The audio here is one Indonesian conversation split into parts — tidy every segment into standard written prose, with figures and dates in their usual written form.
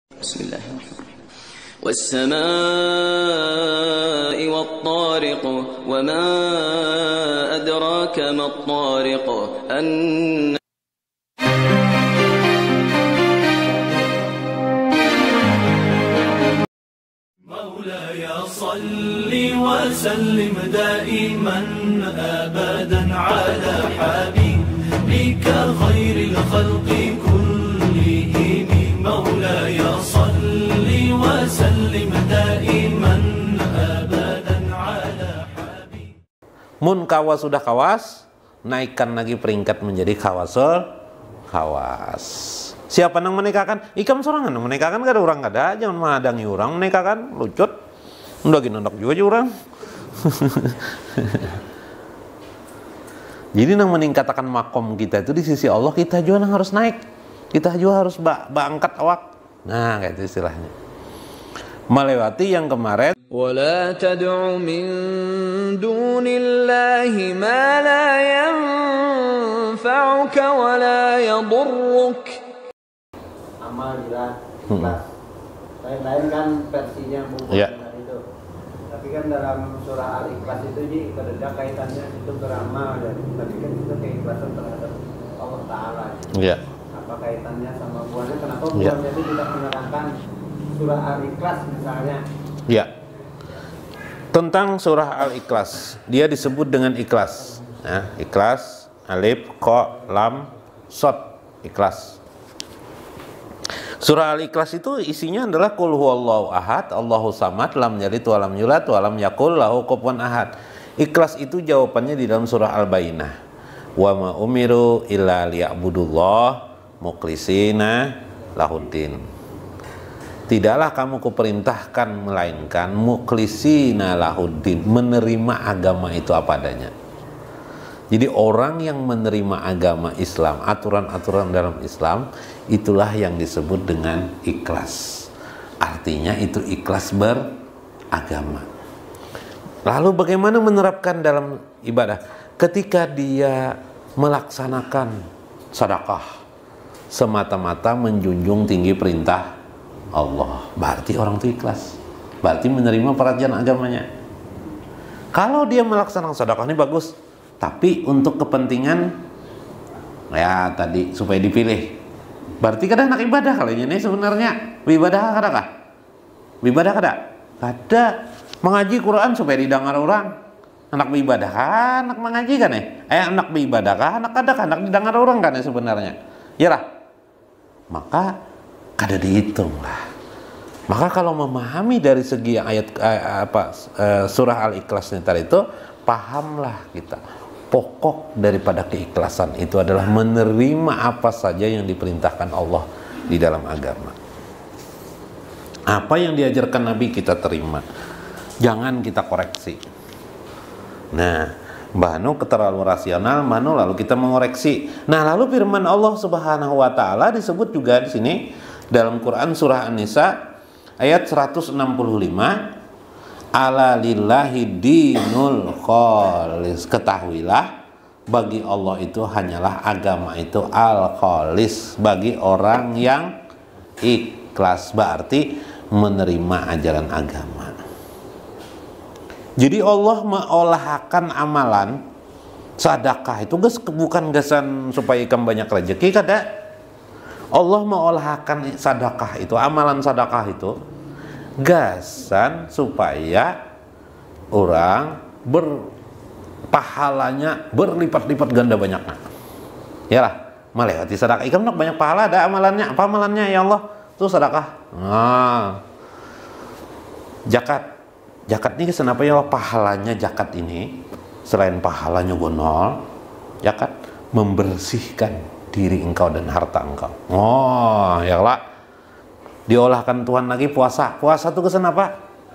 Bismillahirrahmanirrahim. والسماء والطارق وما أدراك ما الطارق مولاي صل وسلم دائما أبدا على حبيبك خير الخلق كلهم مولاي صل وسلم دائما أبدا على حبيبك. Mun kawas sudah kawas, naikkan lagi peringkat menjadi kawasul kawas. Siapa yang menikahkan? Ikam sorangan menikahkan, gak ada orang, gak ada, jangan mengadangi orang menikahkan, lucut. Udah gini nondak juga aja orang. Jadi yang meningkatkan makom kita itu di sisi Allah, kita juga harus naik. Kita juga harus angkat awak. Nah, kayak itu istilahnya. Melewati yang kemarin. ولا تدع من دون الله ما لا ينفعك ولا يضرك. Amal jelas, ikhlas. Lain kan versinya buku Ya. itu. Tapi kan dalam surah Al-Ikhlas itu ada kaitannya itu beramal dan tapi kan itu keikhlasan terhadap Allah Taala. Ya. Apa kaitannya sama buahnya? Kenapa Ya. buahnya itu tidak menerangkan surah Al-Ikhlas misalnya? Ya. Tentang surah Al-Ikhlas, dia disebut dengan ikhlas. Nah, ikhlas, alif, qa, lam, shad, ikhlas. Surah Al-Ikhlas itu isinya adalah qul huwallahu ahad, Allahu samad, lam yalid wa lam yulad wa lam yakul lahu kufuwan ahad. Ikhlas itu jawabannya di dalam surah Al-Bayyinah. Wa ma umiru illa liya'budullah mukhlisina lahuddin. Tidaklah kamu kuperintahkan melainkan mukhlisina lahuddin, menerima agama itu apa adanya. Jadi orang yang menerima agama Islam, aturan-aturan dalam Islam, itulah yang disebut dengan ikhlas. Artinya itu ikhlas beragama. Lalu bagaimana menerapkan dalam ibadah? Ketika dia melaksanakan sedekah semata-mata menjunjung tinggi perintah Allah, berarti orang itu ikhlas. Berarti menerima perhatian agamanya. Kalau dia melaksanakan sedekah ini bagus, tapi untuk kepentingan ya tadi supaya dipilih, berarti kadang anak ibadah kalau ini sebenarnya ibadah kadang ibadah kadang ada mengaji Quran supaya didengar orang, anak ibadah kan anak mengaji kan anak ibadah kan anak didengar orang kan sebenarnya ya lah, maka kada dihitung lah. Maka kalau memahami dari segi ayat surah Al-Ikhlas ini tadi itu, pahamlah kita pokok daripada keikhlasan itu adalah menerima apa saja yang diperintahkan Allah di dalam agama. Apa yang diajarkan Nabi kita terima, jangan kita koreksi. Nah, Mbahnu terlalu rasional, Mbahnu lalu kita mengoreksi. Nah, lalu firman Allah Subhanahu wa taala disebut juga di sini dalam Quran surah An-Nisa ayat 165, ala lillahi dinul khalis. Ketahuilah bagi Allah itu hanyalah agama itu al-khalis, bagi orang yang ikhlas, berarti menerima ajaran agama. Jadi Allah mengolahkan amalan sedekah itu bukan gasan supaya ikan banyak rezeki, kada. Allah mengolahkan sedekah itu, amalan sedekah itu gasan supaya orang pahalanya berlipat-lipat ganda banyaknya. Yalah, melewati sedekah ikam nak banyak pahala, ada amalannya. Apa amalannya ya Allah? Itu sedekah. Nah, zakat. Zakat ini kenapa ya Allah pahalanya zakat ini selain pahalanya gonol, zakat membersihkan diri engkau dan harta engkau. Oh, ya Allah. Diolahkan Tuhan lagi puasa. Puasa itu kesan apa?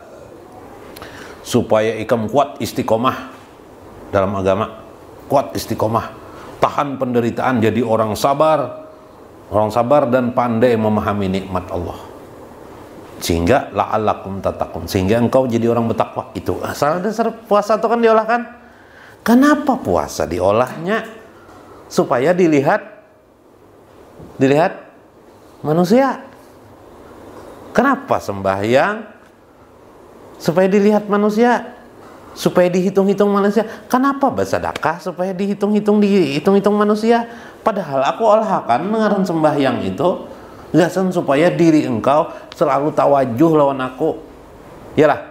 Supaya ikam kuat istiqomah dalam agama. Kuat istiqomah. Tahan penderitaan, jadi orang sabar. Orang sabar dan pandai memahami nikmat Allah. Sehingga la'allakum tattaqun. Sehingga engkau jadi orang bertakwa. Itu asal dasar puasa itu kan diolahkan. Kenapa puasa diolahnya? Supaya dilihat manusia. Kenapa sembahyang? Supaya dilihat manusia, supaya dihitung-hitung manusia. Kenapa bersedekah? Supaya dihitung-hitung manusia. Padahal aku olahkan ngaran sembahyang itu gasan supaya diri engkau selalu tawajuh lawan aku. Yalah.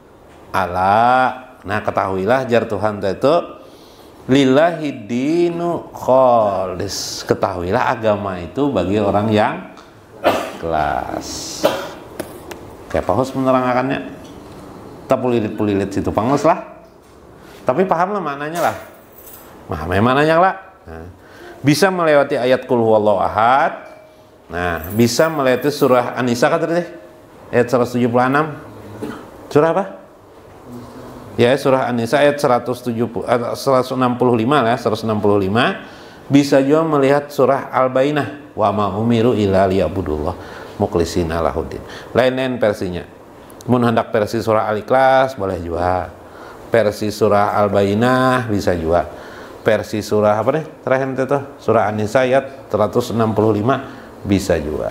Ala, nah ketahuilah jar Tuhan itu lillahi dinu kholis. Ketahuilah agama itu bagi orang yang ikhlas. Kayak Paus menerangkannya. Tak pulilit situ pangus lah. Tapi pahamlah maknanya lah. Memang maknanya lah. Nah, bisa melewati ayat Qul huwallahu ahad. Nah, bisa melewati surah An-Nisa kan tadi? Ayat 176. Surah apa? Ya, surah An-Nisa ayat 165 lah, 165. Bisa juga melihat surah Al-Bainah, wa ma umiru illa liya'budullah mukhlishina lahuddin. Lain-lain versinya. Mun hendak versi surah Al-Ikhlas boleh juga. Versi surah Al-Bainah bisa juga. Versi surah apa nih? Terakhir itu surah An-Nisa ayat 165 bisa juga.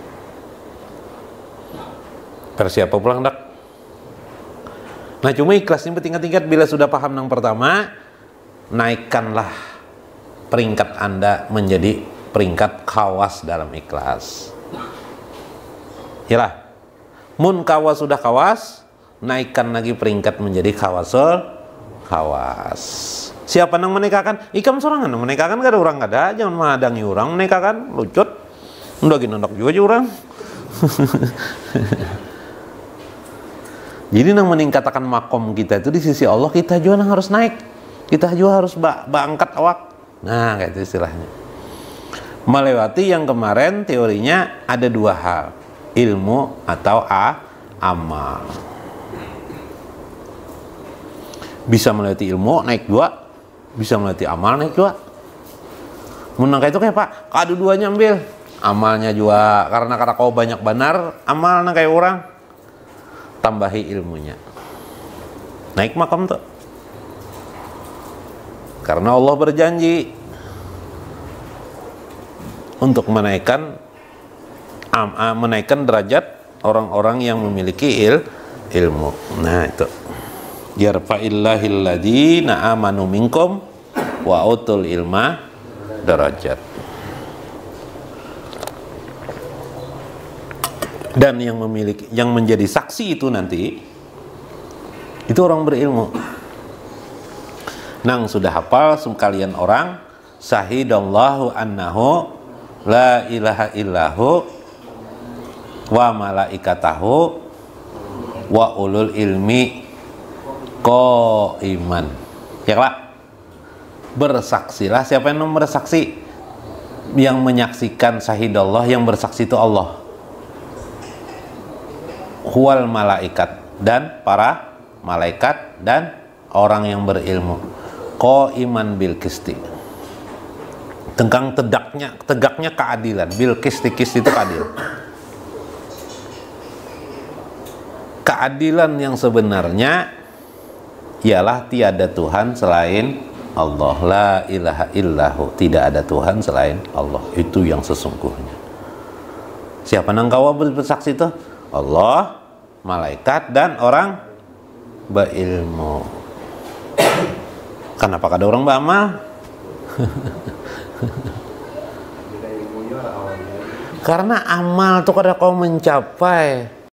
Versi apa pulang hendak? Nah, cuma ikhlas ini bertingkat-tingkat. Bila sudah paham yang pertama, naikkanlah peringkat Anda menjadi peringkat kawas dalam ikhlas. Yalah. Mun kawas sudah kawas, naikkan lagi peringkat menjadi kawasul kawas. Siapa yang menikahkan? Ikam sorangan yang menikahkan, gak ada orang, gak ada. Jangan mengadangi orang menikahkan, lucut. Udah gini nondak juga aja orang. Jadi yang meningkatkan makom kita itu di sisi Allah, kita juga harus naik. Kita juga harus angkat awak. Nah, kayak itu istilahnya. Melewati yang kemarin teorinya ada dua hal. Ilmu atau amal. Bisa melewati ilmu, naik dua. Bisa melewati amal, naik dua. Menang kayak itu kayak Pak, kedua-duanya ambil. Amalnya juga, karena kata kau banyak benar, amalnya kayak orang. Tambahi ilmunya, naik makam tuh, karena Allah berjanji untuk menaikkan derajat orang-orang yang memiliki ilmu. Nah itu yarfa'illahil ladzina amanu minkum wa utul ilma darajat. Dan yang menjadi saksi itu nanti itu orang berilmu. Nang sudah hafal sekalian orang, syahidallahu annahu la ilaha illahu wa malaikatahu wa ulul ilmi qaiman. Ya lah. Bersaksilah. Siapa yang bersaksi? Yang menyaksikan syahidallah, yang bersaksi itu Allah. Huwal malaikat, dan para malaikat dan orang yang berilmu. Qaiman bil qisti. Tegaknya keadilan. Bil qisti itu keadilan. Keadilan yang sebenarnya ialah tiada Tuhan selain Allah. La ilaha illahu. Tidak ada Tuhan selain Allah. Itu yang sesungguhnya. Siapa nang kawa bersaksi itu? Allah, malaikat, dan orang berilmu. Kenapa ada orang beramal? Karena amal itu kada kau mencapai